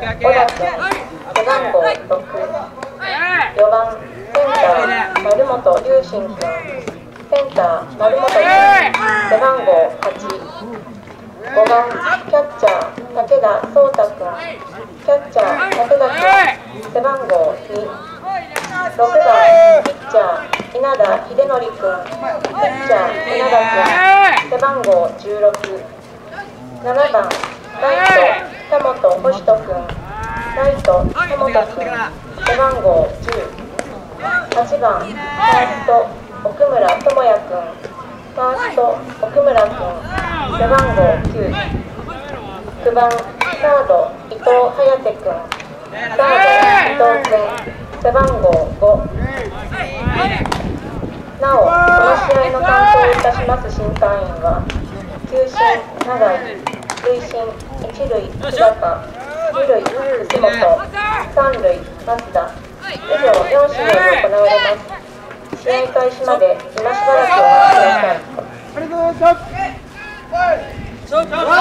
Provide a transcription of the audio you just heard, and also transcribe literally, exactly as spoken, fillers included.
小田君、背番号ろく。よばん、センター、丸本龍心君。センター、丸本君、背番号はち。ごばん、キャッチャー、武田壮太君。キャッチャー、武田君、背番号に。ろくばん、ピッチャー、稲田秀則君。ピッチャー、稲田君、背番号じゅうろく。ななばん、ライト、田本星人君。ライト、田本君、背番号じゅう。はちばん、ファースト、奥村智也君。ファースト、奥村君、背番号きゅう。きゅうばん、サード、伊藤颯君。サード、伊藤君、背番号ご。なお、この試合の担当いたします審判員は、球審、永井、塁審、一塁、日高、二塁、楠本、三塁、増田。以上、よん試合行われます。試合開始まで今しばらくお待ちください。